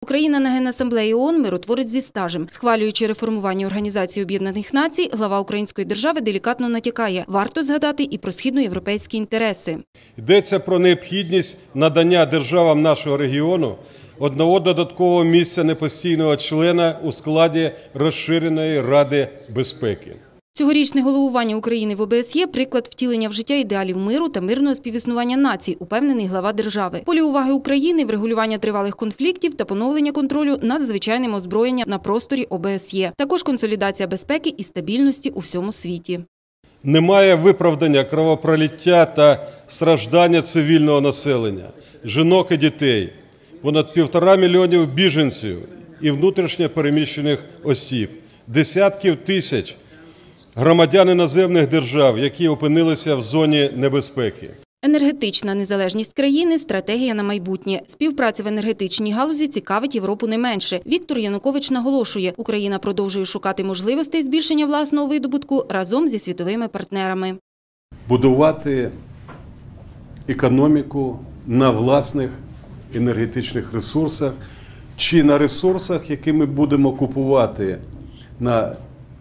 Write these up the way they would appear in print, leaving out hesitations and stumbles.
Україна на Генасамблеї ООН – миротворець зі стажем. Схвалюючи реформування Організації Об'єднаних Націй, глава української держави делікатно натякає – варто згадати і про східноєвропейські інтереси. Йдеться про необхідність надання державам нашого регіону одного додаткового місця непостійного члена у складі Розширеної Ради безпеки. Цьогорічне головування України в ОБСЄ – приклад втілення в життя ідеалів миру та мирного співіснування націй, упевнений глава держави. В полі уваги України – врегулювання тривалих конфліктів та поновлення контролю над звичайним озброєнням на просторі ОБСЄ. Також консолідація безпеки і стабільності у всьому світі. Немає виправдання кровопролиття та страждання цивільного населення, жінок і дітей, понад 1,5 мільйона біженців і внутрішньо переміщених осіб, десятків тисяч громадян іноземних держав, які опинилися в зоні небезпеки. Енергетична незалежність країни – стратегія на майбутнє. Співпраця в енергетичній галузі цікавить Європу не менше. Віктор Янукович наголошує, Україна продовжує шукати можливостей збільшення власного видобутку разом зі світовими партнерами. Будувати економіку на власних енергетичних ресурсах чи на ресурсах, які ми будемо купувати на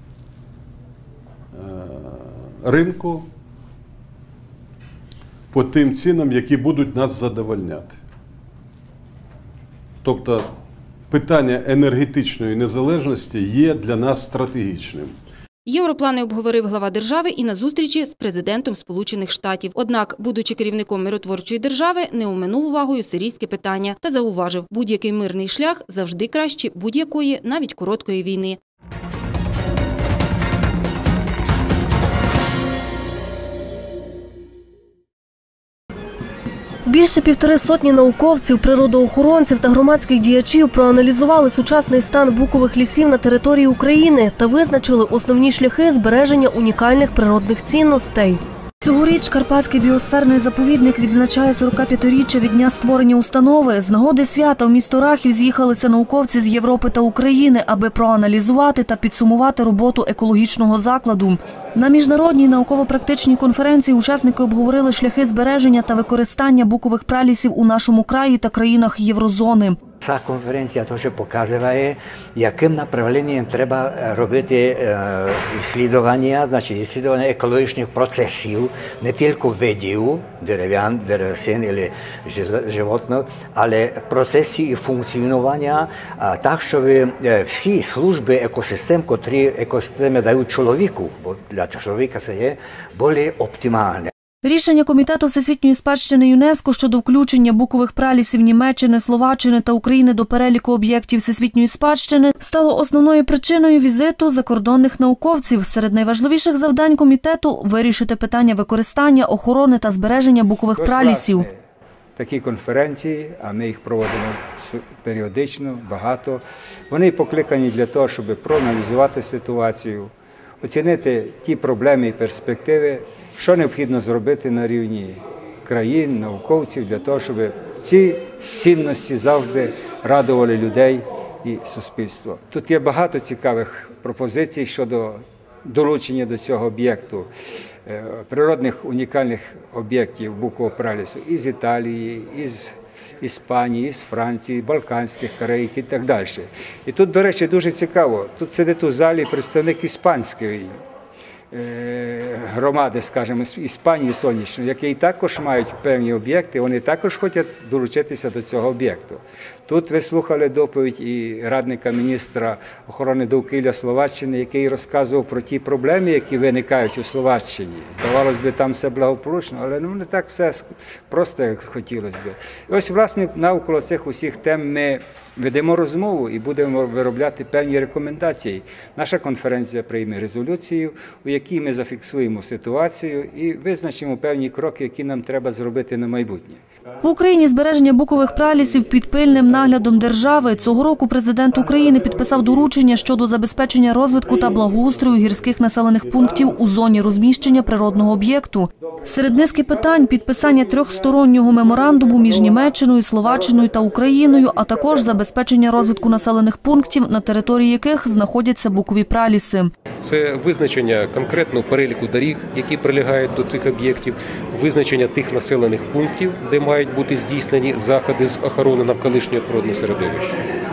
ринку по тим цінам, які будуть нас задовольняти. Тобто питання енергетичної незалежності є для нас стратегічним. Європлани обговорив глава держави і на зустрічі з президентом Сполучених Штатів. Однак, будучи керівником миротворчої держави, не оминув увагою сирійське питання та зауважив, будь-який мирний шлях завжди краще будь-якої, навіть короткої війни. Більше 150 науковців, природоохоронців та громадських діячів проаналізували сучасний стан букових лісів на території України та визначили основні шляхи збереження унікальних природних цінностей. Цьогоріч Карпатський біосферний заповідник відзначає 45-річчя від дня створення установи. З нагоди свята в місто Рахів з'їхалися науковці з Європи та України, аби проаналізувати та підсумувати роботу екологічного закладу. На міжнародній науково-практичній конференції учасники обговорили шляхи збереження та використання букових пралісів у нашому краї та країнах Єврозони. Ця конференція теж показує, яким направленням треба робити дослідження, значить дослідження екологічних процесів, не тільки видів, дерев'ян, деревцин або животних, але процесів і функціонування так, щоб всі служби екосистем, котрі екосистеми дають чоловіку, бо для чоловіка це є, були оптимальні. Рішення Комітету всесвітньої спадщини ЮНЕСКО щодо включення букових пралісів Німеччини, Словаччини та України до переліку об'єктів всесвітньої спадщини стало основною причиною візиту закордонних науковців. Серед найважливіших завдань комітету – вирішити питання використання, охорони та збереження букових пралісів. Такі конференції, а ми їх проводимо періодично, багато, вони покликані для того, щоб проаналізувати ситуацію, оцінити ті проблеми і перспективи, що необхідно зробити на рівні країн, науковців, для того, щоб ці цінності завжди радували людей і суспільство. Тут є багато цікавих пропозицій щодо долучення до цього об'єкту, природних унікальних об'єктів букового пралісу із Італії, із Іспанії, з Франції, Балканських країн і так далі. І тут, до речі, дуже цікаво, тут сидить у залі представник іспанської громади, скажімо, Іспанії сонячної, які також мають певні об'єкти, вони також хочуть долучитися до цього об'єкту. Тут ви слухали доповідь і радника міністра охорони довкілля Словаччини, який розказував про ті проблеми, які виникають у Словаччині. Здавалось би, там все благополучно, але не так все просто, як хотілося б. І ось, власне, навколо цих усіх тем ми ведемо розмову і будемо виробляти певні рекомендації. Наша конференція прийме резолюцію, у якій ми зафіксуємо ситуацію і визначимо певні кроки, які нам треба зробити на майбутнє. В Україні збереження букових пралісів під пильним наглядом держави. Цього року президент України підписав доручення щодо забезпечення розвитку та благоустрою гірських населених пунктів у зоні розміщення природного об'єкту. Серед низки питань – підписання трьохстороннього меморандуму між Німеччиною, Словаччиною та Україною, а також забезпечення розвитку населених пунктів, на території яких знаходяться букові праліси. Це визначення конкретного переліку доріг, які прилягають до цих об'єктів, визначення тих населених пунктів, де мають бути здійснені заходи з охорони навколишнього природного середовища.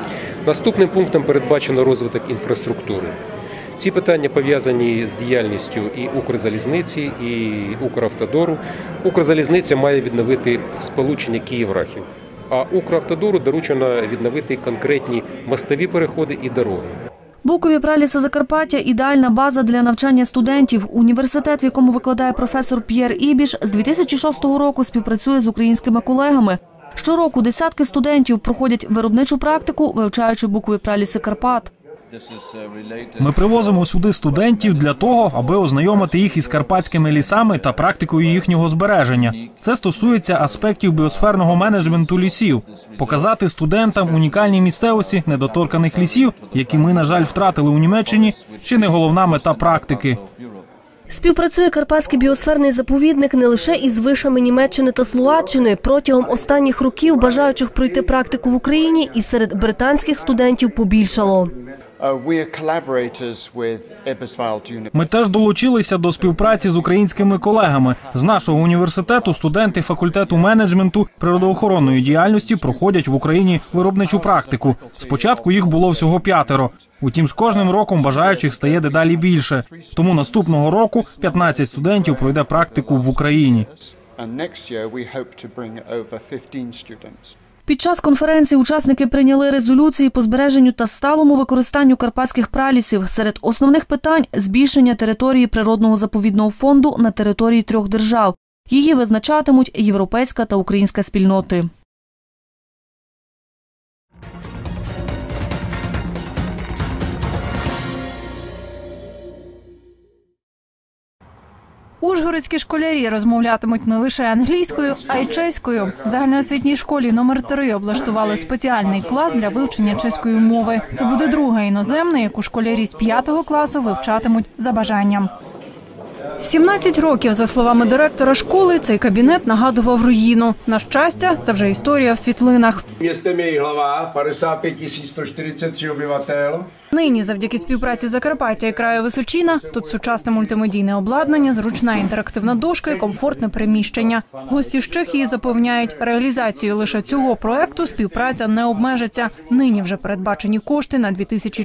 Наступним пунктом передбачено розвиток інфраструктури. Ці питання пов'язані з діяльністю і Укрзалізниці, і Укравтодору. Укрзалізниця має відновити сполучення Київ-Рахів, а Укравтодору доручено відновити конкретні мостові переходи і дороги. Букові праліси Закарпаття – ідеальна база для навчання студентів. Університет, в якому викладає професор П'єр Ібіш, з 2006 року співпрацює з українськими колегами. Щороку десятки студентів проходять виробничу практику, вивчаючи букові праліси Карпат. Ми привозимо сюди студентів для того, аби ознайомити їх із карпатськими лісами та практикою їхнього збереження. Це стосується аспектів біосферного менеджменту лісів. Показати студентам унікальні місцевості недоторканих лісів, які ми, на жаль, втратили у Німеччині, чи не головна мета практики. Співпрацює Карпатський біосферний заповідник не лише із вишами Німеччини та Словаччини. Протягом останніх років бажаючих пройти практику в Україні і серед британських студентів побільшало. Ми теж долучилися до співпраці з українськими колегами. З нашого університету студенти факультету менеджменту природоохоронної діяльності проходять в Україні виробничу практику. Спочатку їх було всього 5. Утім, з кожним роком бажаючих стає дедалі більше. Тому наступного року 15 студентів пройде практику в Україні. Під час конференції учасники прийняли резолюції по збереженню та сталому використанню карпатських пралісів. Серед основних питань – збільшення території природного заповідного фонду на території 3 держав. Її визначатимуть європейська та українська спільноти. Ужгородські школярі розмовлятимуть не лише англійською, а й чеською. В загальноосвітній школі номер 3 облаштували спеціальний клас для вивчення чеської мови. Це буде друга іноземна, яку школярі з 5 класу вивчатимуть за бажанням. 17 років, за словами директора школи, цей кабінет нагадував руїну. На щастя, це вже історія в світлинах. Місто Міглава, 55 143 обивателів. Нині, завдяки співпраці Закарпаття і краю Височина, тут сучасне мультимедійне обладнання, зручна інтерактивна дошка і комфортне приміщення. Гості з Чехії запевняють, реалізацією лише цього проекту співпраця не обмежиться. Нині вже передбачені кошти на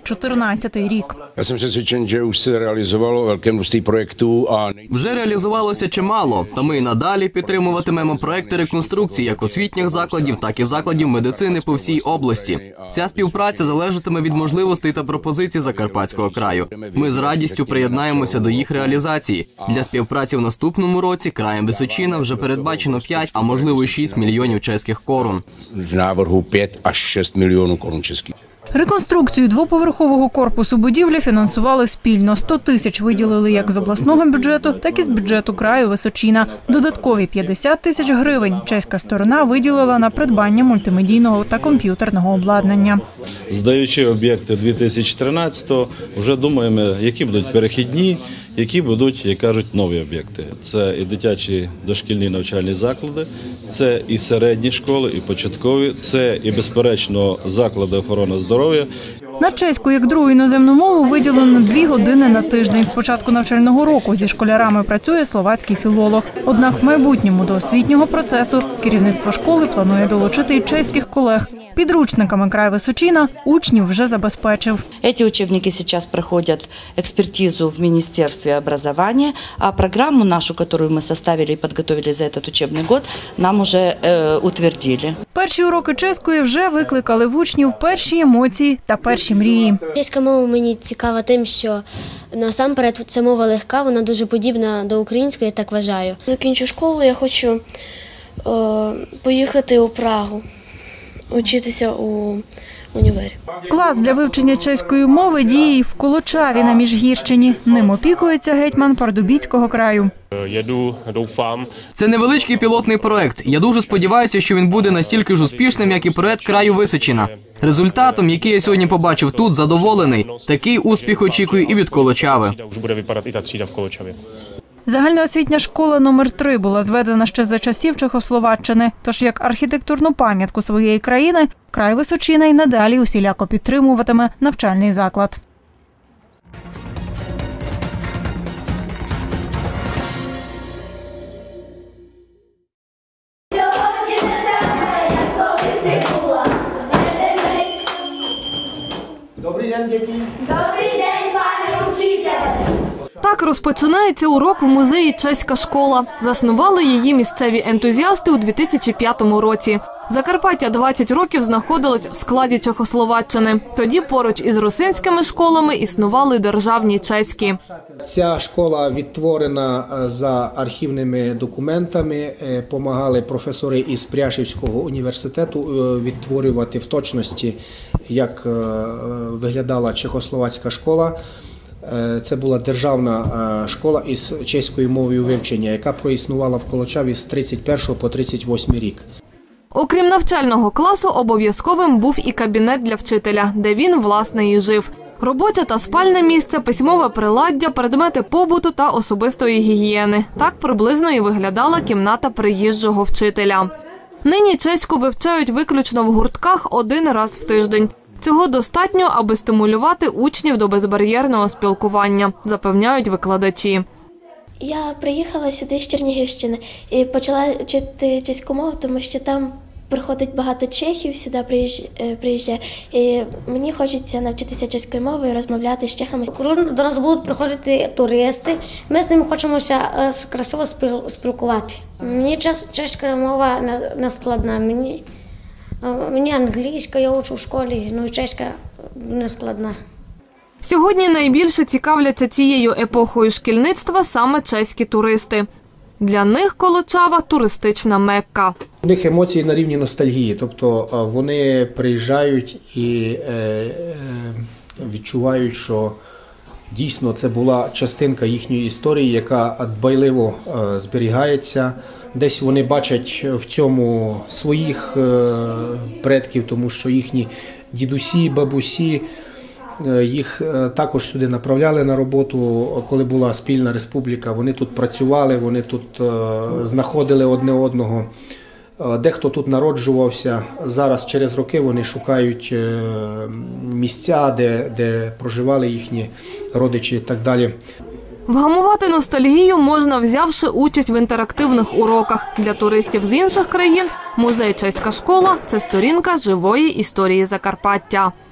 2014 рік. Я jsem přesvědčen, že už se realizovalo velké množství projektů a вже реалізувалося чимало, та ми й надалі підтримуватимемо проекти реконструкції як освітніх закладів, так і закладів медицини по всій області. Ця співпраця залежатиме від можливостей та пропозицій Закарпатського краю. Ми з радістю приєднаємося до їх реалізації. Для співпраці в наступному році краєм Височина вже передбачено 5, а можливо 6 мільйонів чеських корун. v návrhu 5 až 6 milionů korun českých. Реконструкцію двоповерхового корпусу будівлі фінансували спільно. 100 тисяч виділили як з обласного бюджету, так і з бюджету краю Височина. Додаткові 50 тисяч гривень чеська сторона виділила на придбання мультимедійного та комп'ютерного обладнання. Здаючи об'єкти 2013-го, вже думаємо, які будуть перехідні, які будуть, як кажуть, нові об'єкти. Це і дитячі дошкільні навчальні заклади, це і середні школи, і початкові, це і, безперечно, заклади охорони здоров'я. На чеську як другу іноземну мову виділено 2 години на тиждень. З початку навчального року зі школярами працює словацький філолог. Однак в майбутньому до освітнього процесу керівництво школи планує долучити й чеських колег. Підручниками край Височина учнів вже забезпечив. Эти учебники сейчас проходят экспертизу в Министерстве образования, а программу нашу, которую мы составили и подготовили за этот учебный год, нам уже утвердили. Перші уроки чеської вже викликали в учнів перші емоції та перші мрії. Чеська мова мені цікава тим, що насамперед це мова легка, вона дуже подібна до української, я так вважаю. Закінчу школу, я хочу поїхати у Прагу, вчитися у універі. Клас для вивчення чеської мови діє і в Колочаві на Міжгірщині. Ним опікується гетьман Пардубіцького краю. Це невеличкий пілотний проект. Я дуже сподіваюся, що він буде настільки ж успішним, як і проект краю Височина. Результатом, який я сьогодні побачив тут, задоволений. Такий успіх очікую і від Колочави. Загальноосвітня школа номер 3 була зведена ще за часів Чехословаччини. Тож як архітектурну пам'ятку своєї країни, край Височина й надалі усіляко підтримуватиме навчальний заклад. день, діти. Добрий день, пане учитель. Так розпочинається урок в музеї «Чеська школа». Заснували її місцеві ентузіасти у 2005 році. Закарпаття 20 років знаходилось в складі Чехословаччини. Тоді поруч із русинськими школами існували державні чеські. Ця школа відтворена за архівними документами. Помагали професори із Пряшівського університету відтворювати в точності, як виглядала чехословацька школа. Це була державна школа із чеською мовою вивчення, яка проіснувала в Колочаві з 31 по 38 рік. Окрім навчального класу, обов'язковим був і кабінет для вчителя, де він, власне, і жив. Робоче та спальне місце, письмове приладдя, предмети побуту та особистої гігієни. Так приблизно і виглядала кімната приїжджого вчителя. Нині чеську вивчають виключно в гуртках один раз в тиждень. Цього достатньо, аби стимулювати учнів до безбар'єрного спілкування, запевняють викладачі. Я приїхала сюди з Чернігівщини і почала вчити чеську мову, тому що там приходить багато чехів, сюди приїжджає. І мені хочеться навчитися чеською мовою і розмовляти з чехами. Коли до нас будуть приходити туристи, ми з ними хочемося красиво спілкувати. Мені чеська мова не складна, мені англійська, я учу в школі, ну і чеська не складна. Сьогодні найбільше цікавляться цією епохою шкільництва саме чеські туристи. Для них Колочава – туристична Мекка. У них емоції на рівні ностальгії, тобто вони приїжджають і відчувають, що дійсно це була частинка їхньої історії, яка дбайливо зберігається. Десь вони бачать в цьому своїх предків, тому що їхні дідусі, бабусі, їх також сюди направляли на роботу, коли була спільна республіка. Вони тут працювали, вони тут знаходили одне одного. Дехто тут народжувався. Зараз через роки вони шукають місця, де проживали їхні родичі і так далі. Вгамувати ностальгію можна, взявши участь в інтерактивних уроках. Для туристів з інших країн музей «Чеська школа» – це сторінка живої історії Закарпаття.